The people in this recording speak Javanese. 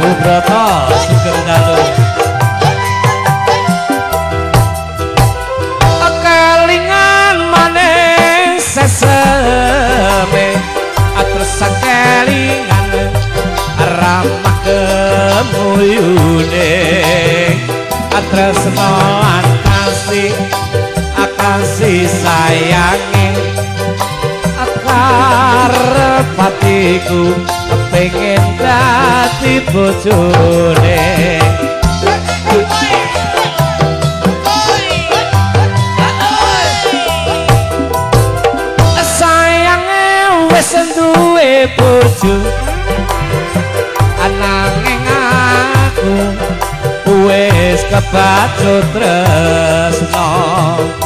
Broto Sugeng Dalu kelingan maning seseme atus kelingan ramah kemuyune atresnoan kasih sayangi karep atiku pengen dadi bojone sayange wis duwe bojo ananging aku wis kebacut tresno